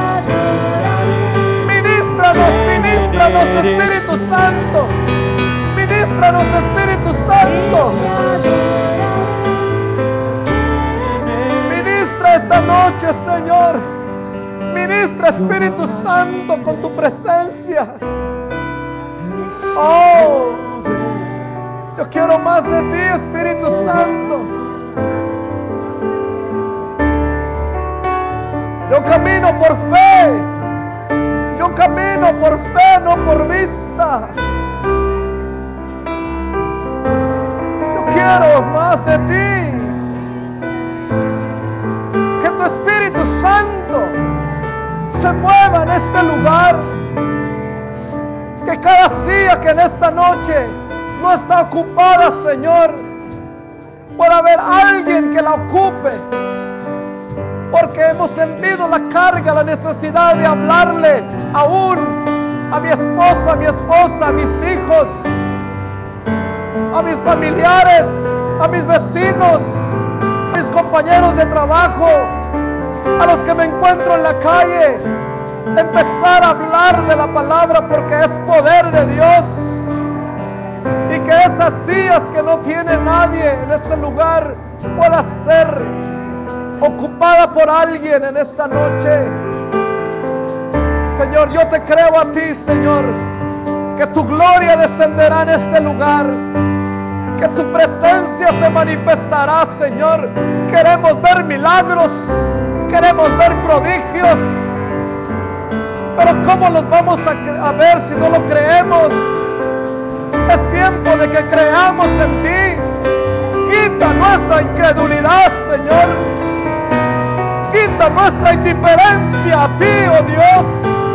Ministranos, ministranos, Espíritu Santo. Ministranos, Espíritu Santo. Ministra esta noche, Señor. Ministra, Espíritu Santo, con tu presencia. Oh, yo quiero más de ti, Espíritu Santo. Yo camino por fe. Yo camino por fe, no por vista. quiero más de ti. Que tu Espíritu Santo se mueva en este lugar. Que cada silla que en esta noche no está ocupada, Señor, pueda haber alguien que la ocupe. Porque hemos sentido la carga, la necesidad de hablarle aún a mi esposa, a mi esposa, a mis hijos, a mis familiares, a mis vecinos, a mis compañeros de trabajo, a los que me encuentro en la calle. Empezar a hablar de la palabra, porque es poder de Dios. Y que esas sillas que no tiene nadie en ese lugar pueda ser ocupada por alguien en esta noche. Señor, yo te creo a ti, Señor, que tu gloria descenderá en este lugar, que tu presencia se manifestará, Señor. Queremos ver milagros, queremos ver prodigios, pero ¿cómo los vamos a, a ver si no lo creemos? Es tiempo de que creamos en ti. Quita nuestra incredulidad, Señor. Quita nuestra indiferencia a ti, oh Dios.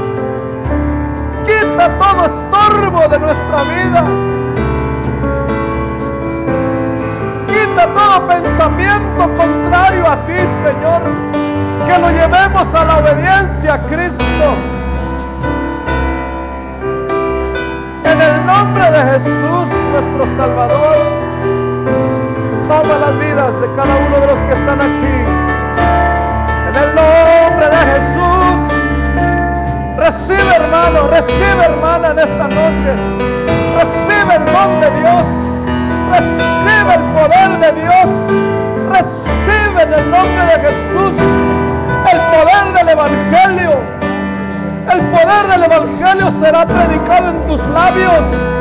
Quita todo estorbo de nuestra vida. Quita todo pensamiento contrario a ti, Señor. Que lo llevemos a la obediencia a Cristo. En el nombre de Jesús, nuestro Salvador, toma las vidas de cada uno de los que están aquí. En el nombre de Jesús, recibe, hermano, recibe, hermana, en esta noche. Recibe el don de Dios, recibe el poder de Dios, recibe en el nombre de Jesús el poder del Evangelio. El poder del Evangelio será predicado en tus labios.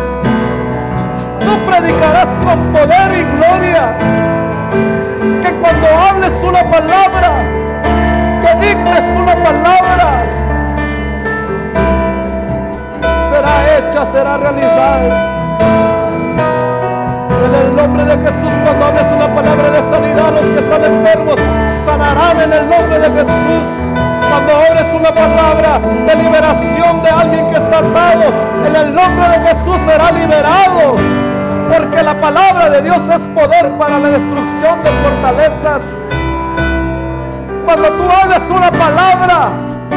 Tú predicarás con poder y gloria. Que cuando hables una palabra, que dictes una palabra, será hecha, será realizada. En el nombre de Jesús, cuando hables una palabra de sanidad, los que están enfermos sanarán en el nombre de Jesús. Cuando hables una palabra de liberación de alguien que está atado, en el nombre de Jesús será liberado. Porque la palabra de Dios es poder para la destrucción de fortalezas. Cuando tú hables una palabra,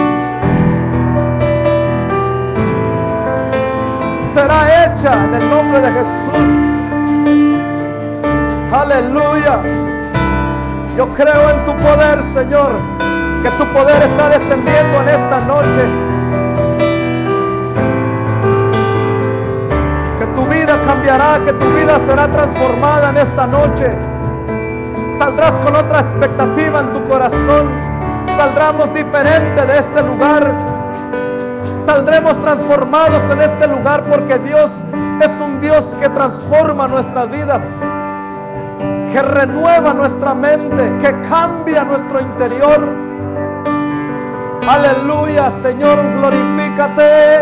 será hecha en el nombre de Jesús. Aleluya. Yo creo en tu poder, Señor, que tu poder está descendiendo en esta noche. Que tu vida cambiará, que tu vida será transformada en esta noche. Saldrás con otra expectativa en tu corazón. Saldremos diferente de este lugar. Saldremos transformados en este lugar, porque Dios es un Dios que transforma nuestra vida, que renueva nuestra mente, que cambia nuestro interior. Aleluya, Señor, glorifícate.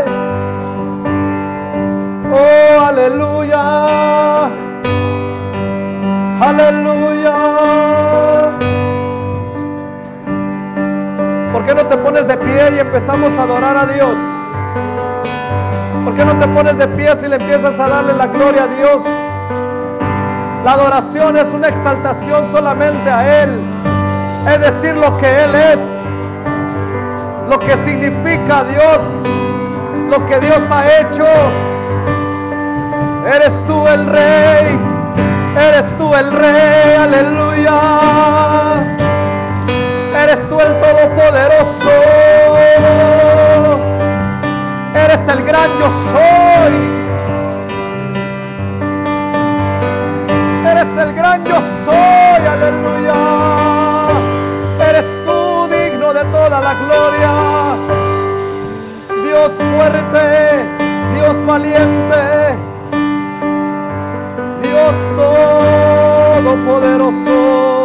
Oh, aleluya. Aleluya. ¿Por qué no te pones de pie y empezamos a adorar a Dios? ¿Por qué no te pones de pie y le empiezas a darle la gloria a Dios? La adoración es una exaltación solamente a Él. Es decir, lo que Él es, lo que significa Dios, lo que Dios ha hecho. Eres tú el Rey, eres tú el Rey, aleluya. Eres tú el Todopoderoso, eres el gran yo soy, eres el gran yo soy, aleluya. Eres tú digno de toda la gloria, Dios fuerte, Dios valiente, Dios todopoderoso.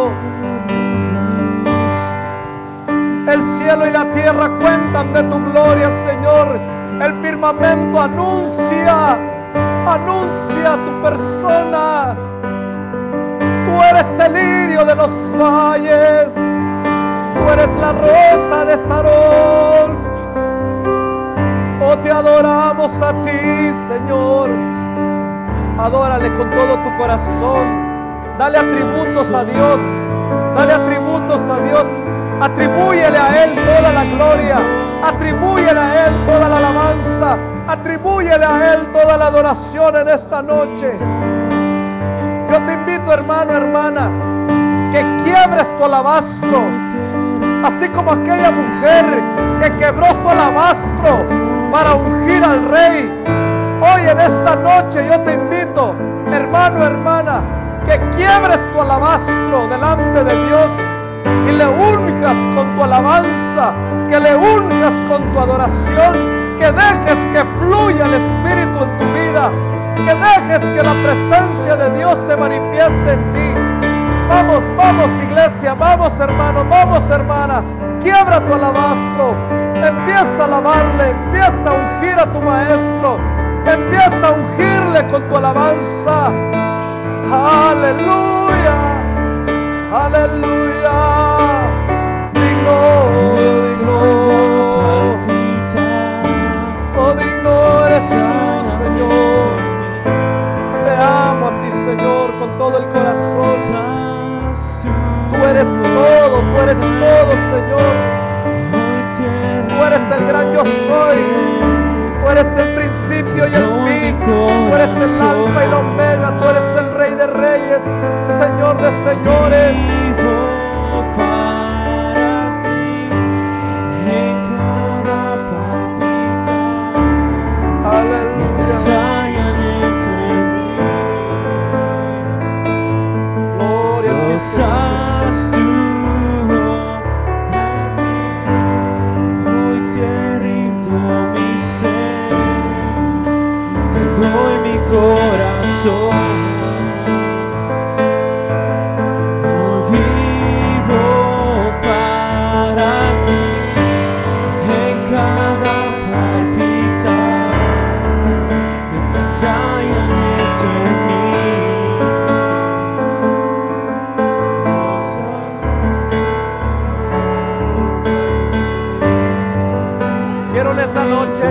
El cielo y la tierra cuentan de tu gloria, Señor. El firmamento anuncia, anuncia tu persona. Tú eres el lirio de los valles, tú eres la rosa de Sarón. Oh, te adoramos a ti, Señor. Adórale con todo tu corazón. Dale atributos a Dios. Dale atributos a Dios. Atribúyele a Él toda la gloria. Atribúyele a Él toda la alabanza. Atribúyele a Él toda la adoración en esta noche. Yo te invito, hermano, hermana, que quiebres tu alabastro, así como aquella mujer que quebró su alabastro para ungir al Rey. Hoy en esta noche yo te invito, hermano, hermana, que quiebres tu alabastro delante de Dios y le unjas con tu alabanza, que le unjas con tu adoración, que dejes que fluya el Espíritu en tu vida, que dejes que la presencia de Dios se manifieste en ti. Vamos, vamos, iglesia, vamos, hermano, vamos, hermana, quiebra tu alabastro, empieza a alabarle, empieza a ungir a tu maestro, empieza a ungirle con tu alabanza. Aleluya, aleluya, digno, digno, oh, digno eres tú, Señor. Te amo a ti, Señor, con todo el corazón. Tú eres todo, tú eres todo, Señor. Tú eres el gran yo soy. Tú eres el principio y el fin. Tú eres el alfa y la omega. Tú eres el Rey de reyes, Señor de señores. Estás tú, hoy te rindo mi ser, te doy mi corazón, hoy vivo para ti, en cada palpitar, mientras haya aliento en mí. Esta noche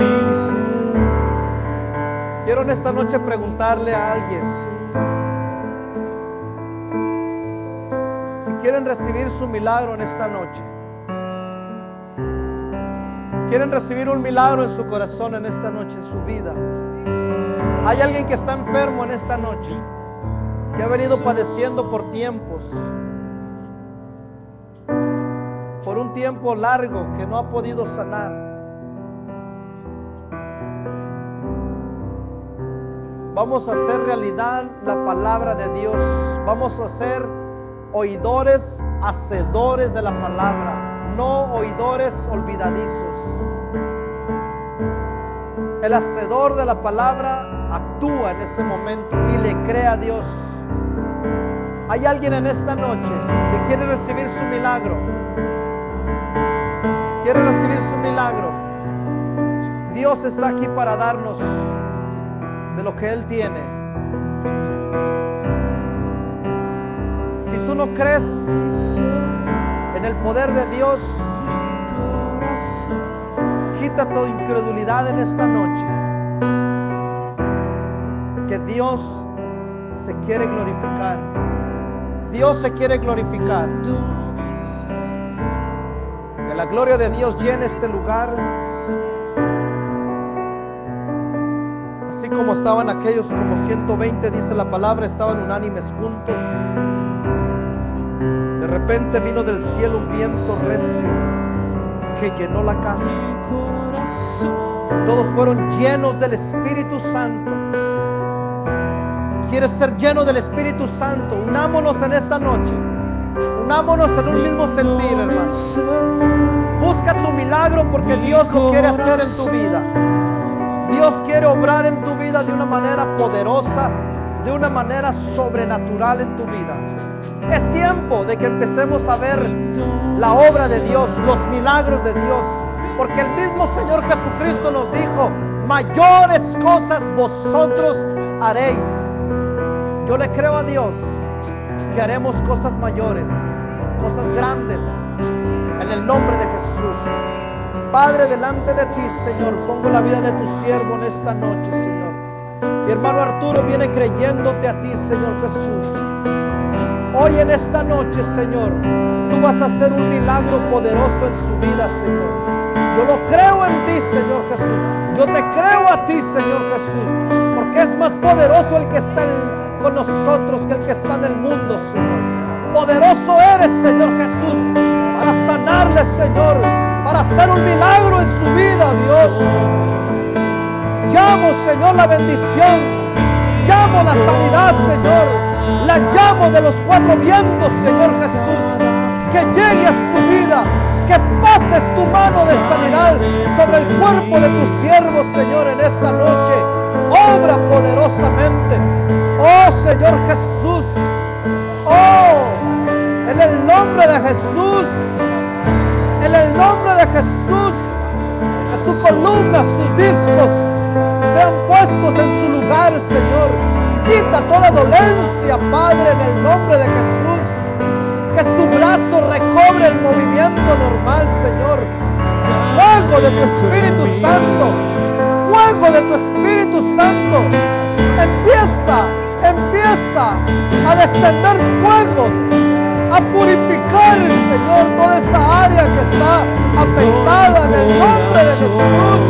quiero en esta noche preguntarle a alguien si quieren recibir su milagro en esta noche, si quieren recibir un milagro en su corazón en esta noche, en su vida. Hay alguien que está enfermo en esta noche, que ha venido padeciendo por tiempos, por un tiempo largo, que no ha podido sanar. Vamos a hacer realidad la palabra de Dios. Vamos a ser oidores, hacedores de la palabra, no oidores olvidadizos. El hacedor de la palabra actúa en ese momento y le cree a Dios. Hay alguien en esta noche que quiere recibir su milagro. Quiere recibir su milagro. Dios está aquí para darnos de lo que Él tiene. Si tú no crees en el poder de Dios, quita tu incredulidad en esta noche, que Dios se quiere glorificar. Dios se quiere glorificar. Que la gloria de Dios llene este lugar. Así como estaban aquellos como ciento veinte, dice la palabra, estaban unánimes juntos. De repente vino del cielo un viento recio que llenó la casa. Todos fueron llenos del Espíritu Santo. ¿Quieres ser lleno del Espíritu Santo? Unámonos en esta noche. Unámonos en un mismo sentir, hermano. Busca tu milagro porque Dios lo quiere hacer en tu vida. Dios quiere obrar en tu vida de una manera poderosa, de una manera sobrenatural en tu vida. Es tiempo de que empecemos a ver la obra de Dios, los milagros de Dios, porque el mismo Señor Jesucristo nos dijo: mayores cosas vosotros haréis. Yo le creo a Dios que haremos cosas mayores, cosas grandes, en el nombre de Jesús. Padre, delante de ti, Señor, pongo la vida de tu siervo en esta noche, Señor. Mi hermano Arturo viene creyéndote a ti, Señor Jesús. Hoy en esta noche, Señor, tú vas a hacer un milagro poderoso en su vida, Señor. Yo lo creo en ti, Señor Jesús. Yo te creo a ti, Señor Jesús, porque es más poderoso el que está en, con nosotros que el que está en el mundo, Señor. Poderoso eres, Señor Jesús, para sanarle, Señor, para hacer un milagro en su vida, Dios. Llamo, Señor, la bendición. Llamo la sanidad, Señor. La llamo de los cuatro vientos, Señor Jesús. Que llegue a su vida. Que pases tu mano de sanidad sobre el cuerpo de tu siervo, Señor, en esta noche. Obra poderosamente. Oh, Señor Jesús. Oh, en el nombre de Jesús. En el nombre de Jesús. Que su columna, sus discos sean puestos en su lugar, Señor. Quita toda dolencia, Padre, en el nombre de Jesús. Que su brazo recobre el movimiento normal, Señor. Fuego de tu Espíritu Santo. Fuego de tu Espíritu Santo. Empieza, empieza a descender fuego, a purificar, Señor, toda esa área que está afectada en el nombre de Jesús.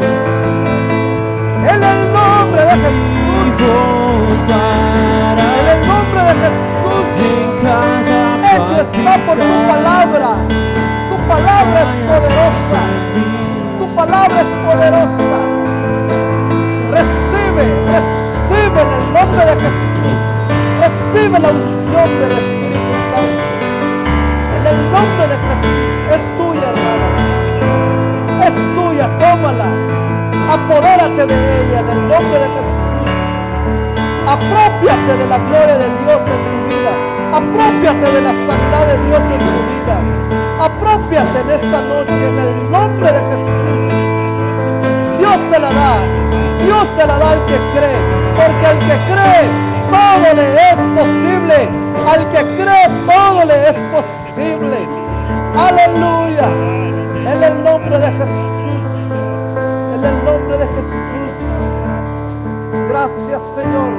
En el nombre de Jesús. En el nombre de Jesús. Hecho está por tu palabra. Tu palabra es poderosa. Tu palabra es poderosa. Recibe, recibe en el nombre de Jesús. Recibe la unción del Espíritu Santo. En el nombre de Jesús. Es tuya, hermana. Es tuya, tómala. Apodérate de ella en el nombre de Jesús. Aprópiate de la gloria de Dios en tu vida. Aprópiate de la sanidad de Dios en tu vida. Aprópiate en esta noche en el nombre de Jesús. Dios te la da. Dios te la da al que cree. Porque al que cree todo le es posible. Al que cree todo le es posible. Aleluya. En el nombre de Jesús. En el nombre de Jesús. Gracias, Señor.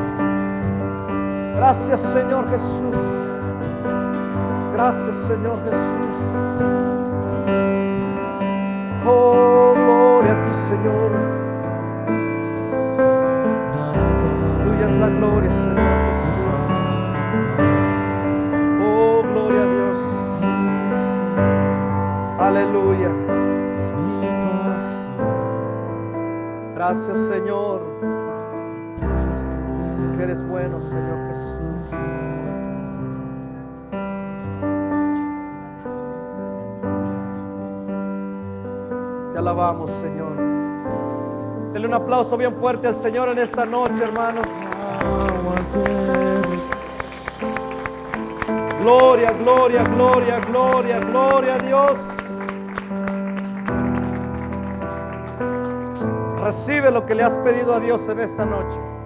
Gracias, Señor Jesús. Gracias, Señor Jesús. Oh, gloria a ti, Señor. Tuya es la gloria, Señor Jesús. Oh, gloria a Dios. Aleluya. Gracias, Señor. Que eres bueno, Señor Jesús. Te alabamos, Señor. Dele un aplauso bien fuerte al Señor en esta noche, hermano. Gloria, gloria, gloria, gloria, gloria a Dios. Recibe lo que le has pedido a Dios en esta noche.